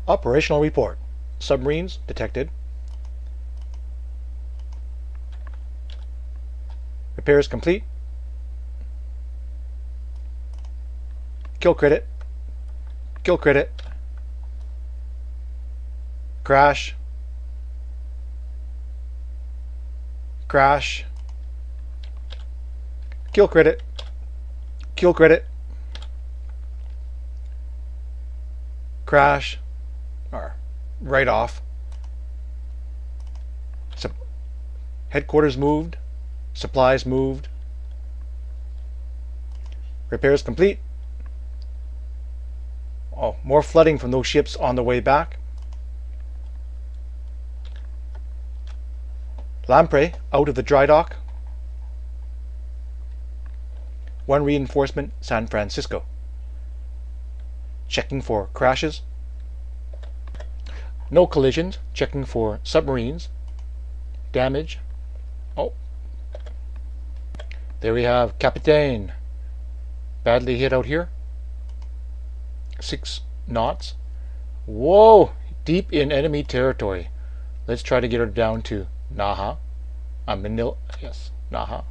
Operational report. Submarines detected. Repairs complete. Kill credit. Kill credit. Crash. Crash. Kill credit. Kill credit. Crash. Or right off. Headquarters moved. Supplies moved. Repairs complete. Oh, more flooding from those ships on the way back. Lamprey out of the dry dock. One reinforcement, San Francisco. Checking for crashes. No collisions. Checking for submarines. Damage. Oh. There we have Capitaine. Badly hit out here. 6 knots. Whoa! Deep in enemy territory. Let's try to get her down to Naha. Manila. Yes, Naha.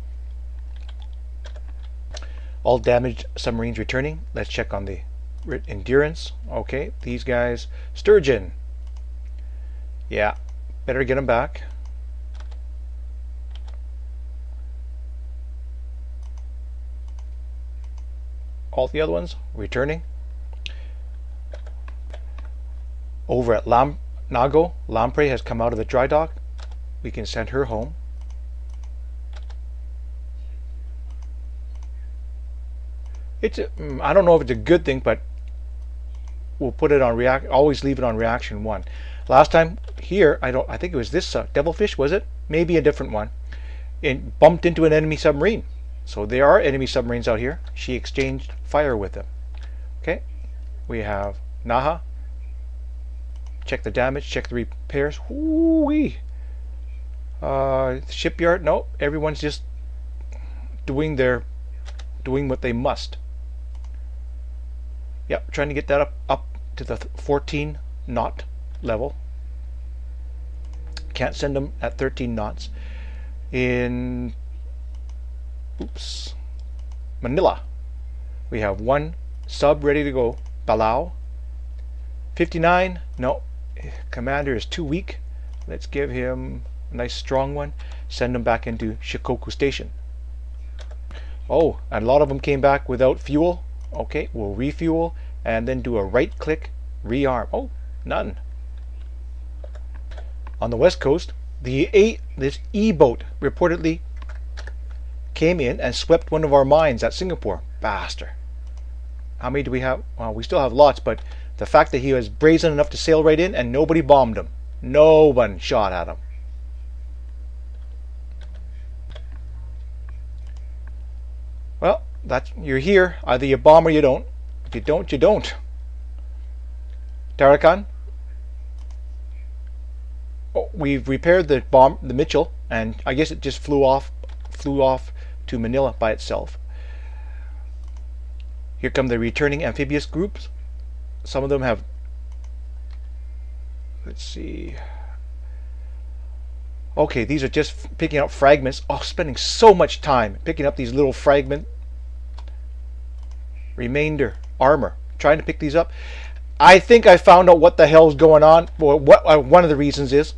All damaged submarines returning. Let's check on the endurance. Okay, these guys. Sturgeon. Yeah, better get them back. All the other ones returning. Over at Nago, Lamprey has come out of the dry dock. We can send her home. I don't know if it's a good thing, but we'll put it on always leave it on reaction 1. Last time here, I think it was this Devilfish, was it? Maybe a different one. It bumped into an enemy submarine. So there are enemy submarines out here. She exchanged fire with them. Okay, we have Naha. Check the damage, check the repairs. Whoo-wee. Shipyard, no, everyone's just doing what they must. Yep, trying to get that up to the 14 knot level. Can't send them at 13 knots. In Manila, we have 1 sub ready to go. Palau. 59, no, commander is too weak. Let's give him a nice strong one. Send him back into Shikoku Station. Oh, and a lot of them came back without fuel. Okay, we'll refuel and then do a right click, rearm. Oh, none. On the west coast, this E-boat reportedly came in and swept one of our mines at Singapore. Bastard. How many do we have? Well, we still have lots, but the fact that he was brazen enough to sail right in and nobody bombed him. No one shot at him. Well, you're here. Either you bomb or you don't. If you don't, you don't. Tarakan. Oh, we've repaired the Mitchell, and I guess it just flew off to Manila by itself. Here come the returning amphibious groups. Some of them have, let's see. Okay, these are just picking up fragments. Oh, spending so much time picking up these little fragment remainder armor, trying to pick these up. I think I found out what the hell's going on. Well, one of the reasons is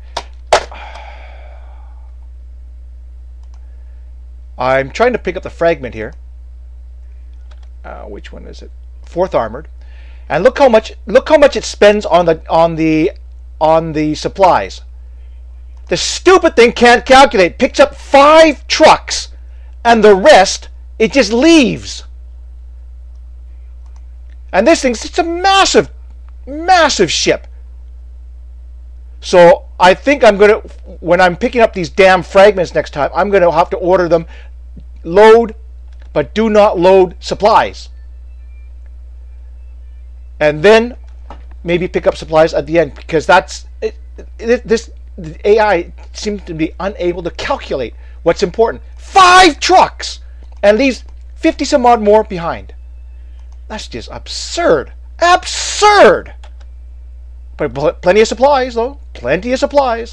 I'm trying to pick up the fragment here. Which one is it? 4th armored, and look how much it spends on the supplies. The stupid thing can't calculate. Picks up 5 trucks, and the rest it just leaves. And this thing's it's a massive, massive ship. So I think I'm gonna, when I'm picking up these damn fragments next time, I'm gonna have to order them, load, but do not load supplies. And then maybe pick up supplies at the end, because that's this AI seems to be unable to calculate what's important. 5 trucks and leaves 50 some odd more behind. That's just absurd. Absurd. But plenty of supplies, though. Plenty of supplies.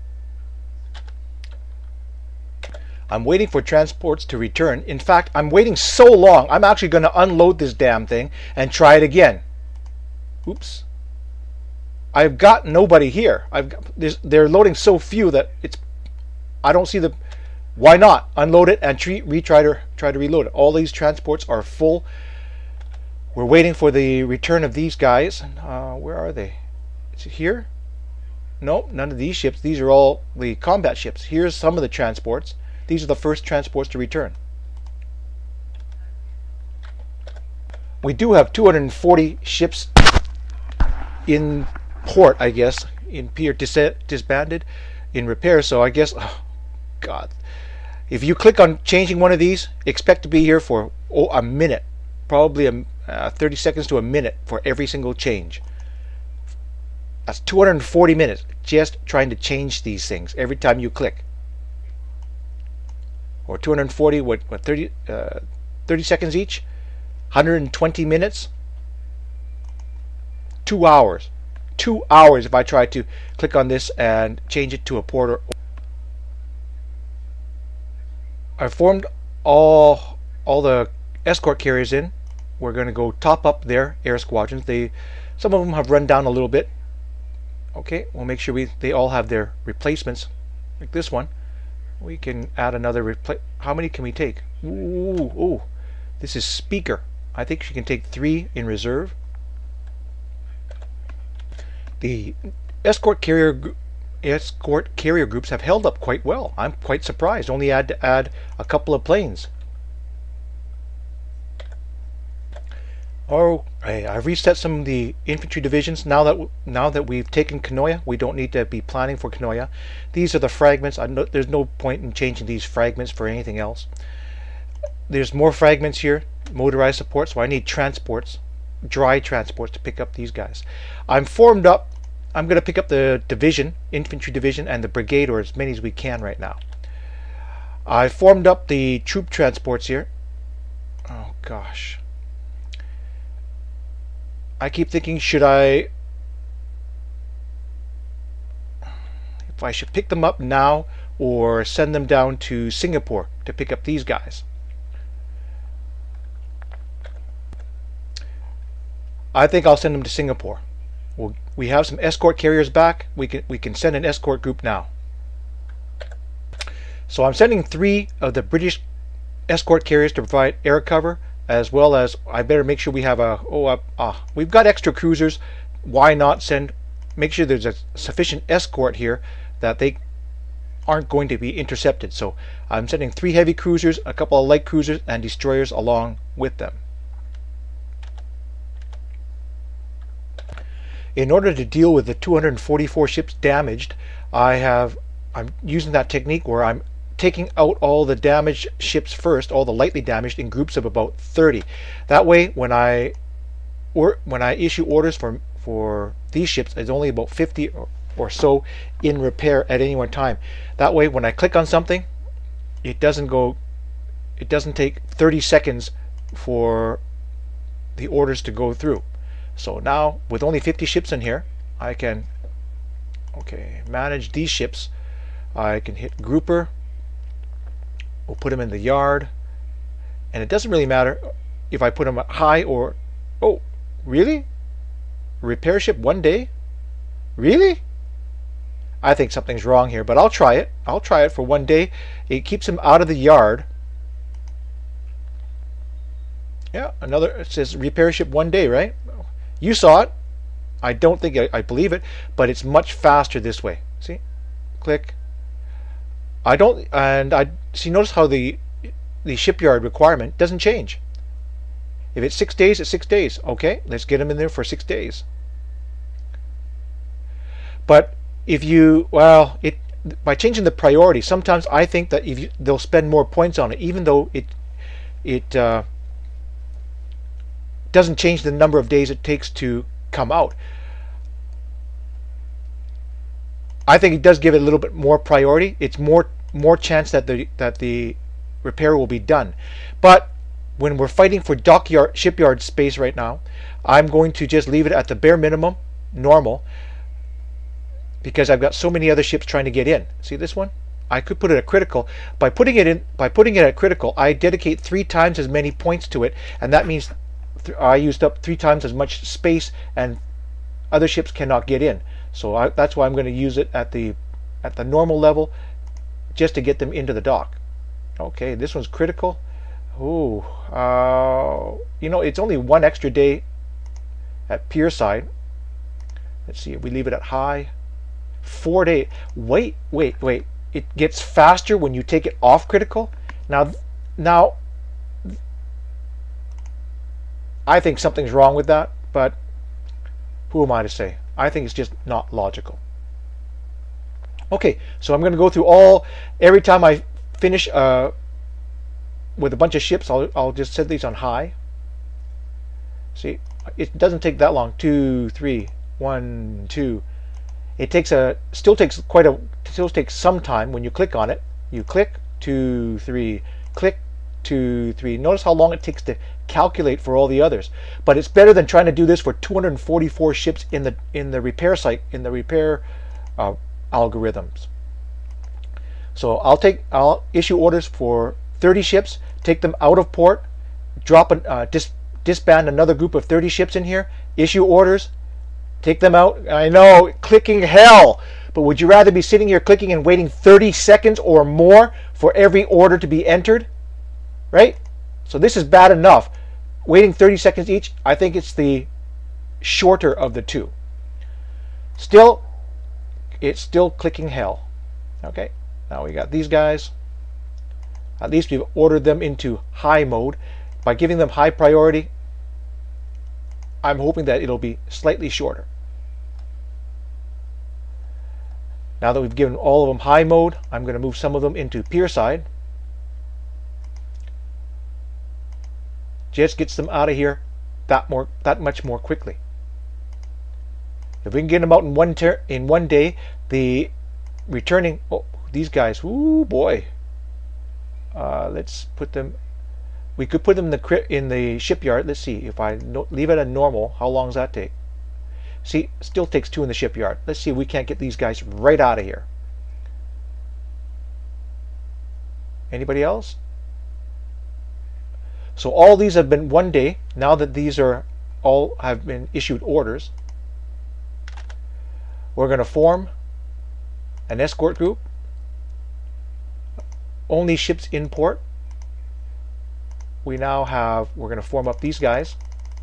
I'm waiting for transports to return. In fact, I'm waiting so long, I'm actually going to unload this damn thing and try it again. Oops. I've got nobody here. They're loading so few that I don't see the... Why not? Unload it and try to reload it. All these transports are full. We're waiting for the return of these guys. Where are they? Is it here? Nope, none of these ships. These are all the combat ships. Here's some of the transports. These are the first transports to return. We do have 240 ships in port, I guess, in pier disbanded, in repair. So I guess, oh God, if you click on changing one of these, expect to be here for a minute, probably 30 seconds to a minute for every single change. That's 240 minutes just trying to change these things every time you click. Or 240, what 30 seconds each, 120 minutes, 2 hours. 2 hours if I try to click on this and change it to a porter. I formed all the escort carriers in. We're going to go top up their air squadrons. Some of them have run down a little bit. Okay, we'll make sure they all have their replacements, like this one. We can add another how many can we take? Ooh, this is Speaker. I think she can take 3 in reserve. The escort carrier groups have held up quite well. I'm quite surprised. Only had to add a couple of planes. Oh, I've reset some of the infantry divisions. Now that we've taken Kanoya, we don't need to be planning for Kanoya. These are the fragments. There's no point in changing these fragments for anything else. There's more fragments here, motorized support, so I need transports, dry transports to pick up these guys. I'm formed up. I'm going to pick up the division, infantry division, and the brigade, or as many as we can right now. I formed up the troop transports here. Oh gosh. I keep thinking, if I should pick them up now or send them down to Singapore to pick up these guys. I think I'll send them to Singapore. We have some escort carriers back. We can send an escort group now. So I'm sending 3 of the British escort carriers to provide air cover, as well as I better make sure we have we've got extra cruisers. Why not make sure there's a sufficient escort here that they aren't going to be intercepted. So I'm sending 3 heavy cruisers, a couple of light cruisers, and destroyers along with them. In order to deal with the 244 ships damaged, I'm using that technique where I'm taking out all the damaged ships first, all the lightly damaged, in groups of about 30. That way, when I issue orders for these ships, it's only about 50 or so in repair at any one time. That way, when I click on something, it doesn't take 30 seconds for the orders to go through. So now, with only 50 ships in here, I can manage these ships. I can hit grouper. We'll put them in the yard, and it doesn't really matter if I put them at high or... Oh, really? Repair ship 1 day? Really? I think something's wrong here, but I'll try it. I'll try it for 1 day. It keeps them out of the yard. Yeah, it says repair ship 1 day, right? You saw it. I don't think I believe it, but it's much faster this way. See? Click. Notice how the shipyard requirement doesn't change. If it's 6 days, it's 6 days. Okay, let's get them in there for 6 days. But by changing the priority, sometimes I think that they'll spend more points on it, even though it doesn't change the number of days it takes to come out. I think it does give it a little bit more priority. It's more chance that the repair will be done. But when we're fighting for shipyard space right now, I'm going to just leave it at the bare minimum, normal. because I've got so many other ships trying to get in. See this one? I could put it at critical. By putting it at critical, I dedicate 3 times as many points to it, and that means I used up 3 times as much space, and other ships cannot get in. So that's why I'm going to use it at the normal level, just to get them into the dock. Okay, this one's critical. Ooh, you know, it's only 1 extra day at pier side. Let's see, if we leave it at high, 4 days. Wait. It gets faster when you take it off critical. Now, I think something's wrong with that, but who am I to say? I think it's just not logical. Okay, so I'm going to go through every time I finish with a bunch of ships, I'll just set these on high. See, it doesn't take that long. 2, 3, 1, 2. It still takes some time when you click on it. You click, 2, 3, click, 2, 3. Notice how long it takes to calculate for all the others. But it's better than trying to do this for 244 ships in the repair site, in the repair algorithms. So I'll issue orders for 30 ships, take them out of port, disband another group of 30 ships in here, issue orders, take them out. I know, clicking hell, but would you rather be sitting here clicking and waiting 30 seconds or more for every order to be entered? Right? So this is bad enough. Waiting 30 seconds each, I think it's the shorter of the two. Still, it's still clicking hell. Okay, now we got these guys. At least we've ordered them into high mode. By giving them high priority, I'm hoping that it'll be slightly shorter. Now that we've given all of them high mode, I'm going to move some of them into pier side. Just gets them out of here that much more quickly. If we can get them out in one day, the returning, these guys, ooh boy. Let's put them. We could put them in the shipyard. Let's see if I leave it at normal. How long does that take? See, still takes 2 in the shipyard. Let's see if we can't get these guys right out of here. Anybody else? So all these have been 1 day. Now that these all have been issued orders, we're going to form an escort group. Only ships in port. We're going to form up these guys.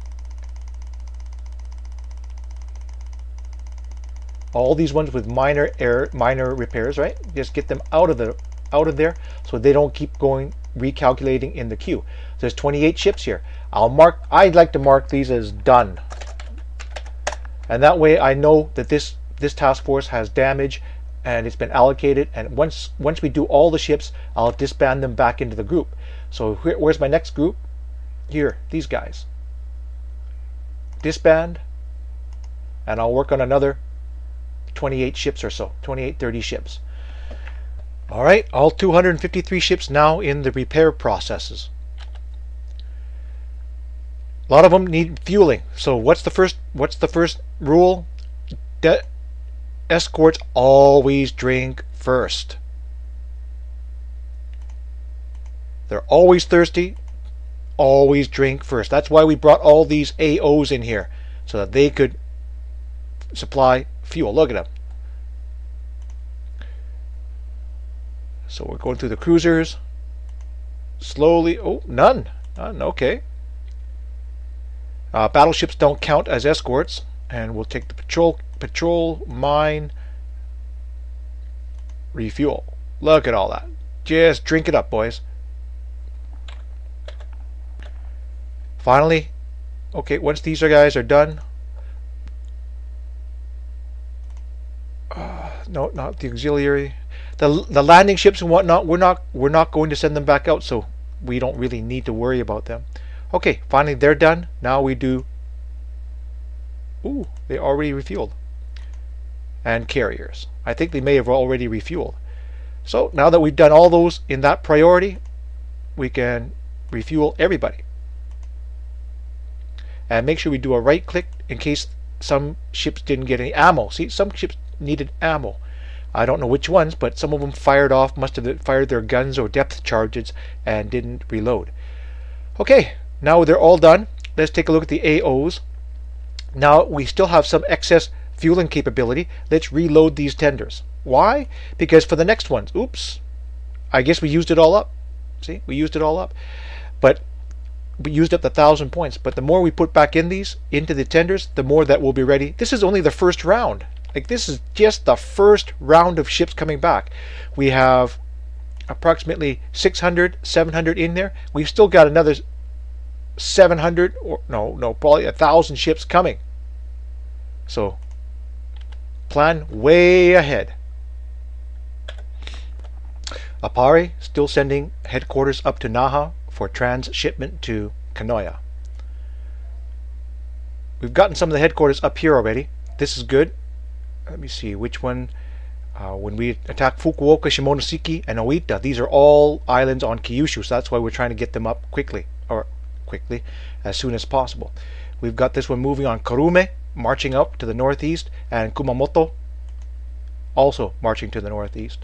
All these ones with minor repairs, right? Just get them out of there so they don't keep recalculating in the queue. There's 28 ships here. I'd like to mark these as done. And that way I know that this task force has damage and it's been allocated, and once we do all the ships, I'll disband them back into the group. So where's my next group? Here, these guys. Disband, and I'll work on another 28 ships or so, 30 ships. All right, all 253 ships now in the repair processes. A lot of them need fueling. So what's the first rule? Escorts always drink first. They're always thirsty, always drink first. That's why we brought all these AOs in here, so that they could supply fuel. Look at them. So we're going through the cruisers slowly. Oh, none. Okay. Battleships don't count as escorts, and we'll take the patrol, mine, refuel. Look at all that. Just drink it up, boys. Finally, okay, once these guys are done, no, not the auxiliary, the landing ships and whatnot, we're not going to send them back out, so we don't really need to worry about them. Okay, finally they're done. Now we do, ooh, they already refueled. And carriers. I think they may have already refueled. So now that we've done all those in that priority, we can refuel everybody. And make sure we do a right click in case some ships didn't get any ammo. See, some ships needed ammo. I don't know which ones, but some of them fired off, must have fired their guns or depth charges and didn't reload. Okay, now they're all done. Let's take a look at the AOs. Now we still have some excess fueling capability. Let's reload these tenders. Why? Because for the next ones, oops, I guess we used it all up. See, we used it all up. But we used up the 1,000 points. But the more we put back in these, into the tenders, the more that will be ready. This is only the first round. Like, this is just the first round of ships coming back. We have approximately 600, 700 in there. We've still got another 700, or no, probably 1,000 ships coming. So, plan way ahead. Apari still sending headquarters up to Naha for transshipment to Kanoya. We've gotten some of the headquarters up here already. This is good. Let me see which one. When we attack Fukuoka, Shimonoseki, and Oita, these are all islands on Kyushu, so that's why we're trying to get them up quickly, as soon as possible. We've got this one moving on Karume, marching up to the northeast, and Kumamoto also marching to the northeast.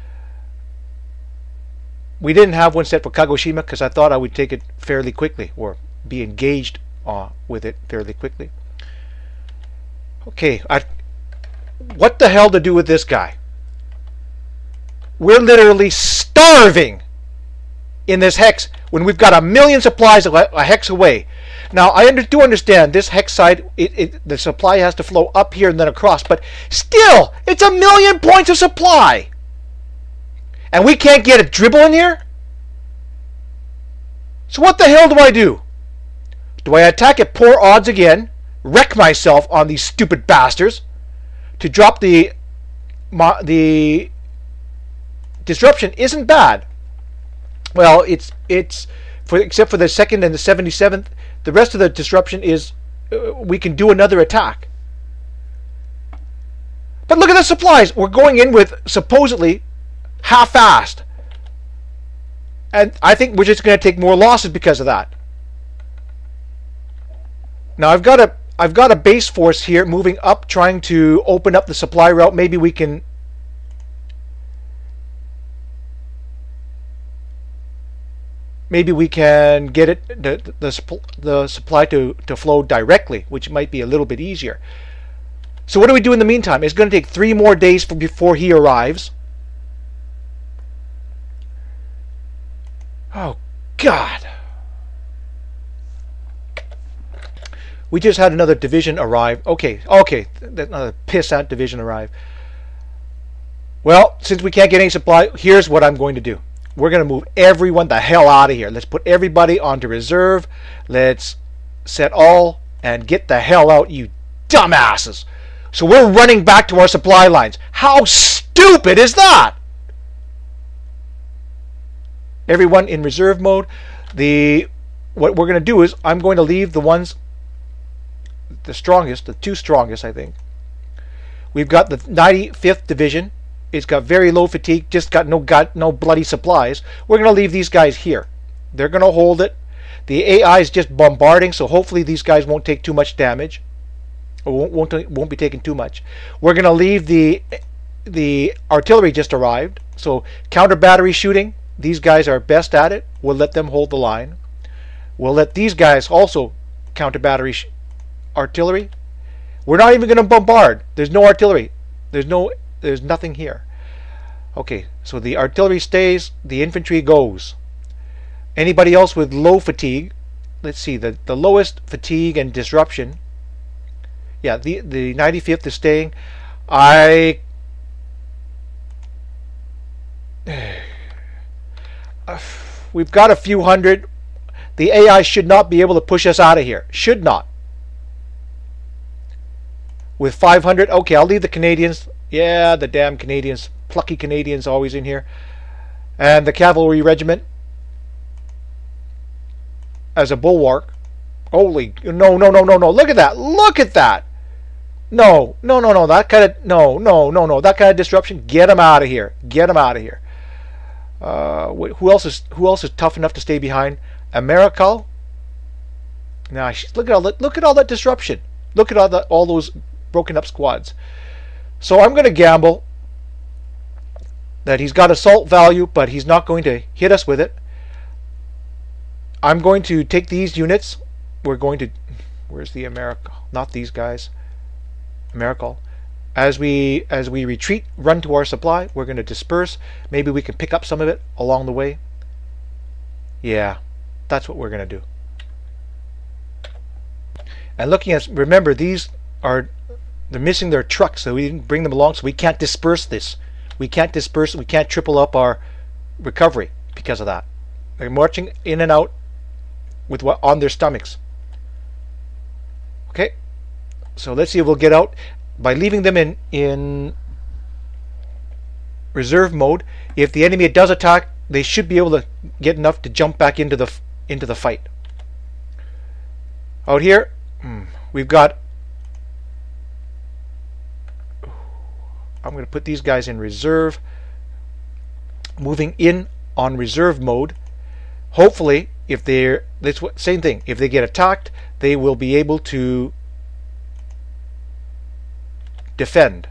We didn't have one set for Kagoshima because I thought I would take it fairly quickly, or be engaged with it fairly quickly. Okay, what the hell to do with this guy? We're literally starving in this hex when we've got 1,000,000 supplies a hex away. Now, I do understand this hex side, the supply has to flow up here and then across, but still, it's 1,000,000 points of supply. And we can't get a dribble in here? So what the hell do I do? Do I attack at poor odds again, wreck myself on these stupid bastards, to drop the disruption isn't bad. Well, except for the 2nd and the 77th, the rest of the disruption is we can do another attack. But look at the supplies. We're going in with supposedly half-assed. And I think we're just going to take more losses because of that. Now I've got a base force here moving up, trying to open up the supply route. Maybe we can get it the supply to flow directly, which might be a little bit easier. So what do we do in the meantime? It's going to take 3 more days before he arrives. Oh God. We just had another division arrive. Okay, another pissant division arrive. Well, since we can't get any supply, here's what I'm going to do. We're going to move everyone the hell out of here. Let's put everybody onto reserve. Let's set all and get the hell out, you dumbasses. So we're running back to our supply lines. How stupid is that? Everyone in reserve mode. What we're going to do is I'm going to leave the ones, the strongest, the 2 strongest, I think. We've got the 95th Division. It's got very low fatigue, just got no bloody supplies. We're going to leave these guys here. They're going to hold it. The AI is just bombarding, so hopefully these guys won't take too much damage. Or won't be taking too much. We're going to leave the artillery just arrived. So counter battery shooting, these guys are best at it. We'll let them hold the line. We'll let these guys also counter battery artillery. We're not even going to bombard. There's no artillery. There's nothing here. Okay, so the artillery stays, the infantry goes. Anybody else with low fatigue? Let's see, the lowest fatigue and disruption. Yeah, the 95th is staying. We've got a few hundred. The AI should not be able to push us out of here. Should not. With 500, okay, I'll leave the Canadians. Yeah, the damn Canadians. Plucky Canadians always in here. And the cavalry regiment as a bulwark. Holy, no. Look at that. Look at that. No. That kind of, no. That kind of disruption. Get them out of here. Get them out of here. Who else is tough enough to stay behind? Americal. Now look at all that disruption. Look at all those broken up squads. So I'm going to gamble that he's got assault value, but he's not going to hit us with it. I'm going to take these units. We're going to... Where's the America? Not these guys. Americal. As we retreat, run to our supply, we're going to disperse. Maybe we can pick up some of it along the way. Yeah, that's what we're going to do. And looking at... Remember, these are... They're missing their trucks, so we didn't bring them along, so we can't disperse this. We can't disperse it. We can't triple up our recovery because of that. They're marching in and out with what on their stomachs. Okay, so let's see if we'll get out by leaving them in reserve mode. If the enemy does attack, they should be able to get enough to jump back into the fight. Out here, we've got... I'm going to put these guys in reserve, moving in on reserve mode. Hopefully, if they're same thing, if they get attacked, they will be able to defend.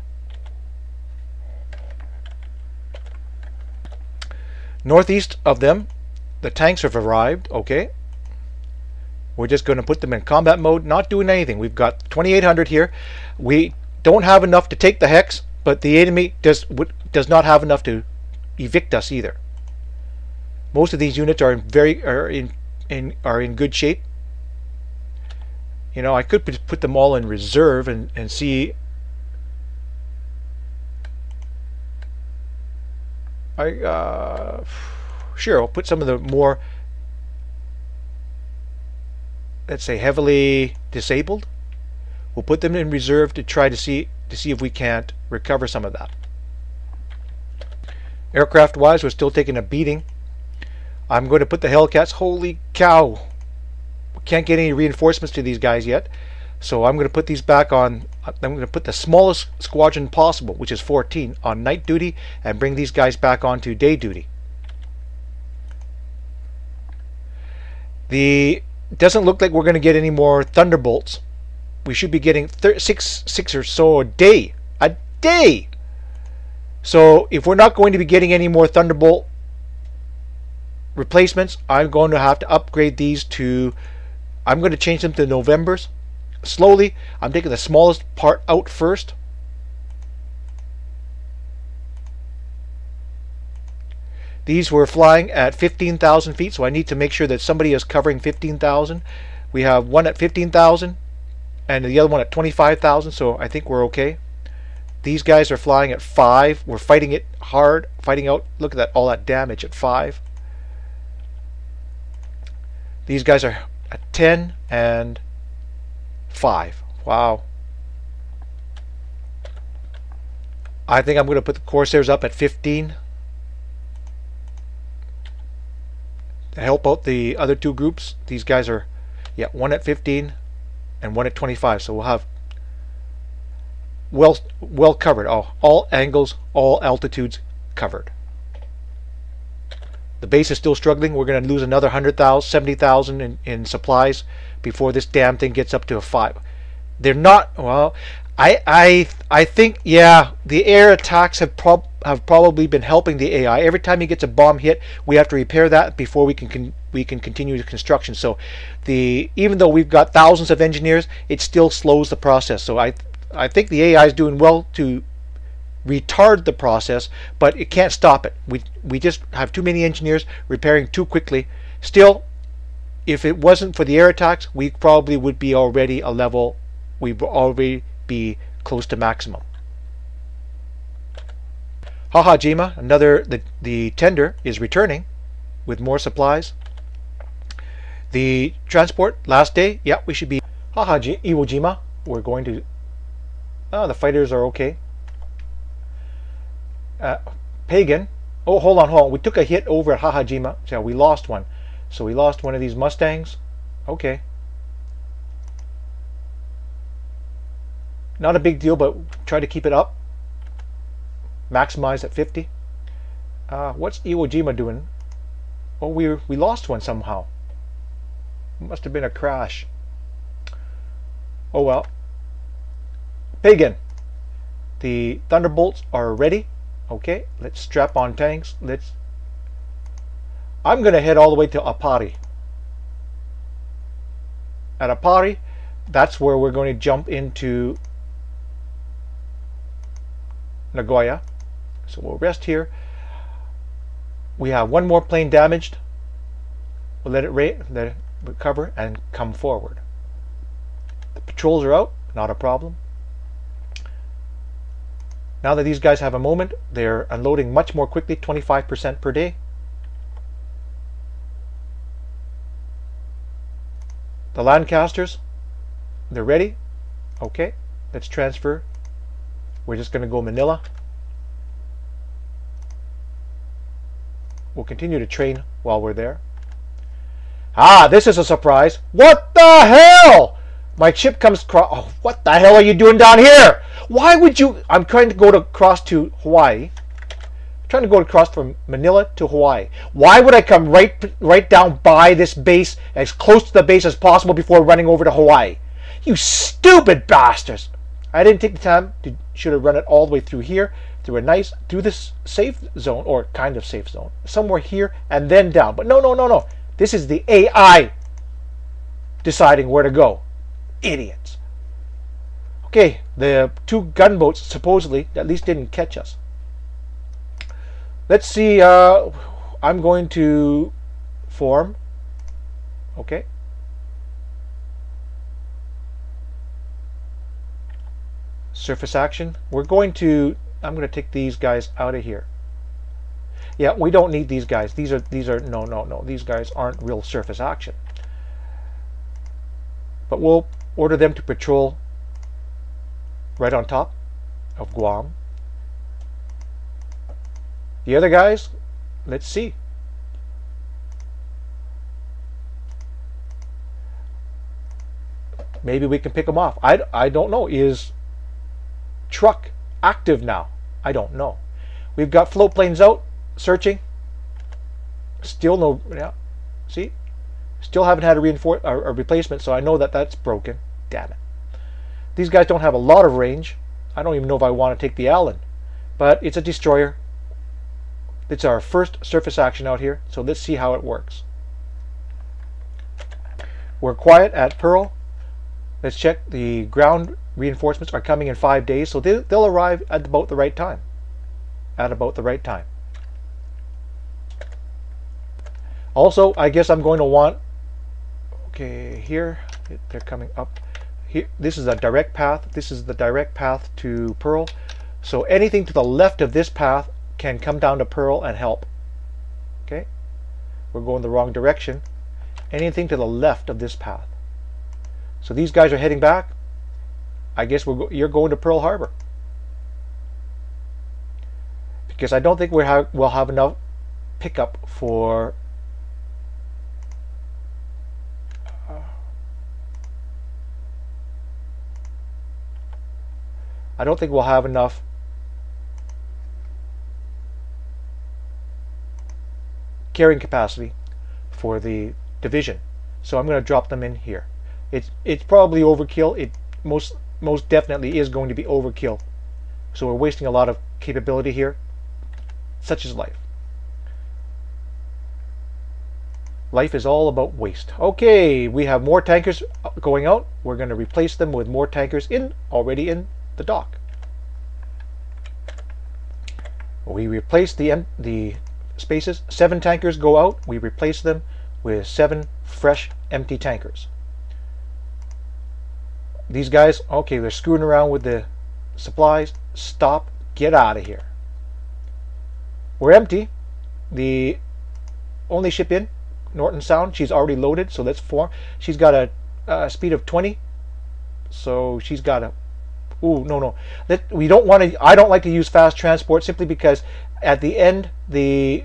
Northeast of them, the tanks have arrived. Okay, we're just going to put them in combat mode, not doing anything. We've got 2,800 here. We don't have enough to take the hex, but the enemy does not have enough to evict us either. Most of these units are in good shape. You know, I could put them all in reserve and see. Sure, I'll put some of the more, let's say, heavily disabled. We'll put them in reserve to try to see if we can't recover some of that. Aircraft wise, we're still taking a beating. I'm going to put the Hellcats. Holy cow, we can't get any reinforcements to these guys yet, so I'm going to put these back on. I'm going to put the smallest squadron possible, which is 14, on night duty, and bring these guys back onto day duty. It doesn't look like we're going to get any more Thunderbolts. We should be getting six or so a day. A day! So if we're not going to be getting any more Thunderbolt replacements, I'm going to have to upgrade these to... I'm going to change them to Novembers. Slowly, I'm taking the smallest part out first. These were flying at 15,000 feet, so I need to make sure that somebody is covering 15,000. We have one at 15,000. And the other one at 25,000, so I think we're okay. These guys are flying at 5. We're fighting it hard, fighting out. Look at that, all that damage at 5. These guys are at 10 and 5. Wow. I think I'm going to put the Corsairs up at 15 to help out the other two groups. These guys are, yeah, one at 15. And one at 25, so we'll have well covered. All angles, all altitudes covered. The base is still struggling. We're going to lose another 100,000, 70,000 in supplies before this damn thing gets up to a 5. They're not. Well, I think, yeah, the air attacks have probably been helping the AI. Every time he gets a bomb hit, we have to repair that before we can continue the construction. So even though we've got thousands of engineers, it still slows the process. So I think the AI is doing well to retard the process, but it can't stop it. We just have too many engineers repairing too quickly. Still, if it wasn't for the air attacks, we probably would be already a level. We'd already be close to maximum. Hahajima, the tender is returning with more supplies. The transport last day, yeah, we should be Iwo Jima. We're going to. The fighters are okay. Pagan. Oh, hold on. We took a hit over at Hahajima. So we lost one. So we lost one of these Mustangs. Okay. Not a big deal, but try to keep it up. Maximize at 50. What's Iwo Jima doing? Oh, we lost one somehow. Must have been a crash. Oh well. Pagan. The Thunderbolts are ready. Okay, let's strap on tanks. I'm going to head all the way to Apari. At Apari, that's where we're going to jump into Nagoya. So we'll rest here. We have one more plane damaged. We'll let it recover and come forward. The patrols are out, not a problem. Now that these guys have a moment, they're unloading much more quickly, 25% per day. The Lancasters, they're ready. Okay, let's transfer. We're just going to go Manila. We'll continue to train while we're there. Ah, this is a surprise. What the hell? My ship comes across. Oh, what the hell are you doing down here? Why would you? I'm trying to go across to Hawaii. I'm trying to go across from Manila to Hawaii. Why would I come right down by this base, as close to the base as possible before running over to Hawaii? You stupid bastards! I didn't take the time to. Should have run it all the way through here, through this safe zone, or kind of safe zone, somewhere here and then down. But no. This is the AI deciding where to go. Idiots. Okay, the two gunboats supposedly at least didn't catch us. Let's see. I'm going to form. Okay. Surface action. I'm going to take these guys out of here. Yeah, we don't need these guys. These are no. These guys aren't real surface action. But we'll order them to patrol right on top of Guam. The other guys, let's see. Maybe we can pick them off. I don't know. Is truck active now? I don't know. We've got float planes out searching. Still no. Yeah. See. Still haven't had a replacement, so I know that that's broken. Damn it. These guys don't have a lot of range. I don't even know if I want to take the Allen. But it's a destroyer. It's our first surface action out here, so let's see how it works. We're quiet at Pearl. Let's check. The ground reinforcements are coming in 5 days, so they'll arrive at about the right time. Also, I guess I'm going to want. Okay, here they're coming up. Here, this is a direct path. This is the direct path to Pearl. So anything to the left of this path can come down to Pearl and help. Okay, we're going the wrong direction. Anything to the left of this path. So these guys are heading back. I guess you're going to Pearl Harbor, because I don't think we'll have enough pickup for. I don't think we'll have enough carrying capacity for the division, so I'm going to drop them in here. It's probably overkill. It most definitely is going to be overkill. So we're wasting a lot of capability here. Such is life. Life is all about waste. Okay, we have more tankers going out. We're going to replace them with more tankers already in the dock. We replace the spaces. 7 tankers go out. We replace them with 7 fresh empty tankers. These guys, okay, they're screwing around with the supplies. Stop. Get out of here. We're empty. The only ship in, Norton Sound, she's already loaded, so let's form. She's got a speed of 20. So she's got a. Ooh, no. We don't want to. I don't like to use fast transport simply because at the end the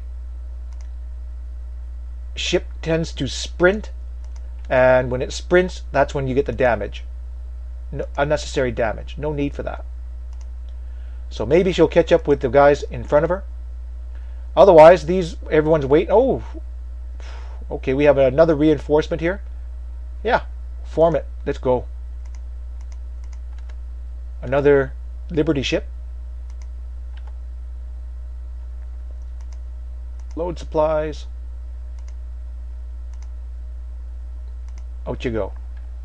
ship tends to sprint, and when it sprints, that's when you get the damage. No, unnecessary damage. No need for that. So maybe she'll catch up with the guys in front of her. Otherwise, everyone's waiting. Oh, okay. We have another reinforcement here. Yeah, form it. Let's go. Another Liberty ship. Load supplies. Out you go.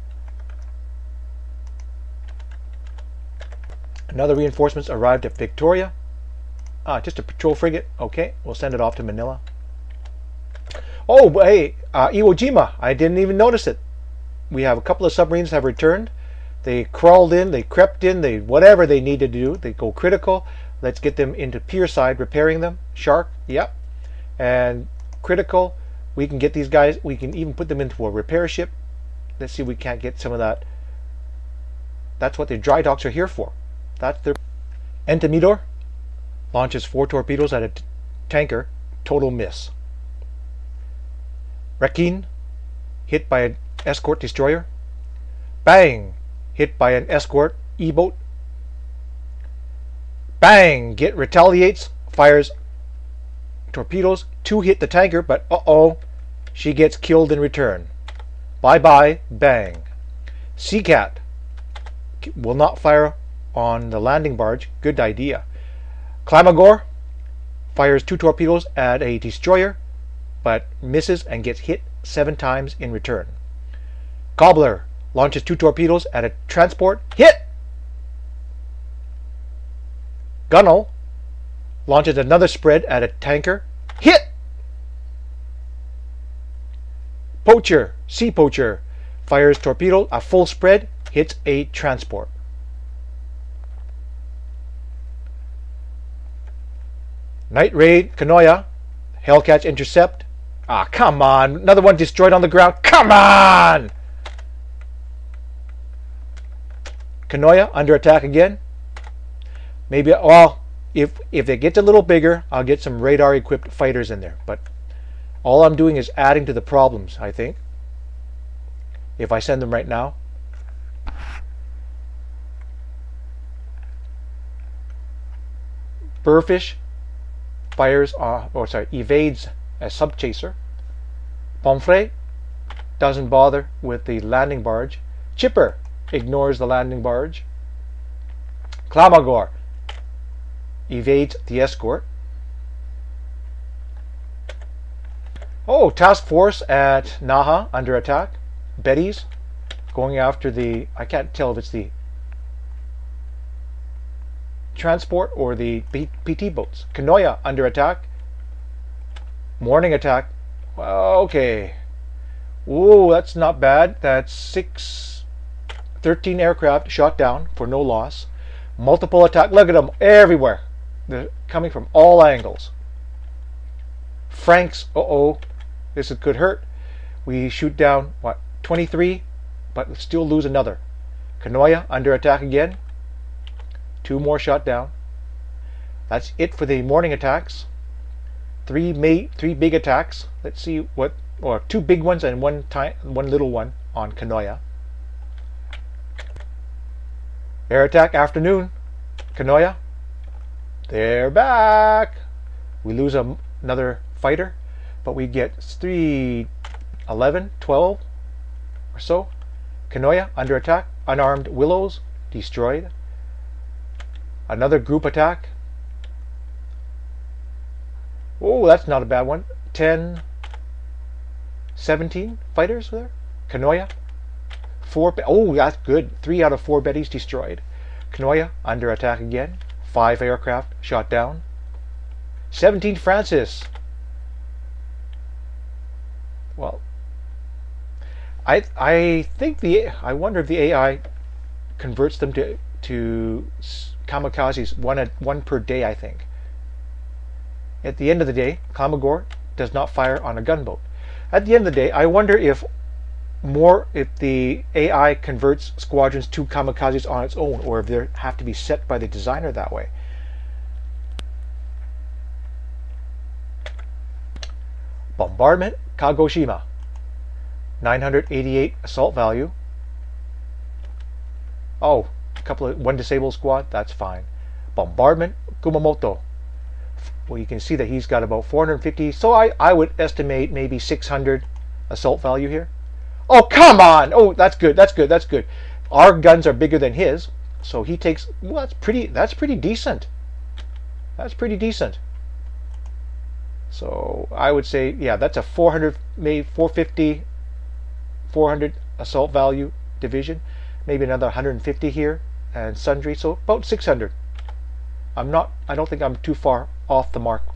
Another reinforcements arrived at Victoria. Just a patrol frigate. Okay, we'll send it off to Manila. Oh, hey, Iwo Jima. I didn't even notice it. We have a couple of submarines have returned. They crawled in, they crept in, they whatever they needed to do. They go critical. Let's get them into pier side, repairing them. Shark, yep. And critical, we can get these guys, we can even put them into a repair ship. Let's see if we can't get some of that. That's what the dry docks are here for. That's their... Entemidor launches 4 torpedoes at a tanker. Total miss. Rakin hit by an escort destroyer. Bang! Hit by an escort E-boat. Bang! Get retaliates. Fires torpedoes. 2 hit the tanker, but uh-oh. She gets killed in return. Bye-bye. Bang. Seacat will not fire on the landing barge. Good idea. Clamagor fires 2 torpedoes at a destroyer, but misses and gets hit 7 times in return. Gobbler launches 2 torpedoes at a transport. Hit! Gunnel launches another spread at a tanker. Hit! Poacher, Sea Poacher, fires torpedo, a full spread, hits a transport. Night Raid, Kanoya, Hellcatch intercept. Come on, another one destroyed on the ground. Come on! Kanoya under attack again. Maybe, well, if they get a little bigger, I'll get some radar equipped fighters in there. But all I'm doing is adding to the problems, I think. If I send them right now. Burfish fires, evades a subchaser. Pomfret doesn't bother with the landing barge. Chipper ignores the landing barge. Clamagor evades the escort. Oh, task force at Naha under attack. Betty's going after the, I can't tell if it's the transport or the PT boats. Kanoya under attack. Morning attack. Well, okay. Ooh, that's not bad. That's 13 aircraft shot down for no loss. Multiple attack. Look at them everywhere. They're coming from all angles. Franks, this could hurt. We shoot down, what, 23, but still lose another. Kanoya under attack again. 2 more shot down. That's it for the morning attacks. 3 big attacks. Let's see what, or 2 big ones and one little one on Kanoya. Air attack afternoon. Kanoya. They're back. We lose another fighter, but we get 3, 11, 12 or so. Kanoya under attack. Unarmed Willows destroyed. Another group attack. Oh, that's not a bad one. 10, 17 fighters there. Kanoya. 4. Oh, that's good. 3 out of 4 Bettys destroyed. Kanoya under attack again. 5 aircraft shot down. 17 Francis. Well, I think I wonder if the AI converts them to kamikazes, one per day, I think. At the end of the day, Kamagor does not fire on a gunboat. At the end of the day, I wonder if the AI converts squadrons to kamikazes on its own, or if they have to be set by the designer that way. Bombardment, Kagoshima. 988 assault value. Oh, one disabled squad, that's fine. Bombardment, Kumamoto. Well, you can see that he's got about 450, so I would estimate maybe 600 assault value here. Oh, come on! Oh, that's good, that's good, that's good. Our guns are bigger than his, so he takes, well, that's pretty decent. That's pretty decent. So I would say, yeah, that's a 400, maybe 450, 400 assault value division, maybe another 150 here and sundry, so about 600. I don't think I'm too far off the mark.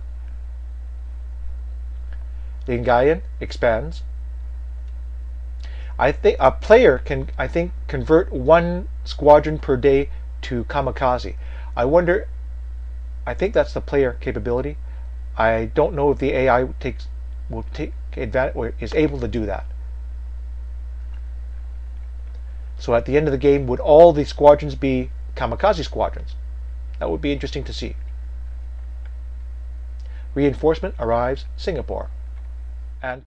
The Ingayan expands. I think a player can, I think, convert one squadron per day to kamikaze. I wonder, I think that's the player capability. I don't know if the AI will take advantage or is able to do that. So at the end of the game, would all the squadrons be kamikaze squadrons? That would be interesting to see. Reinforcement arrives Singapore. And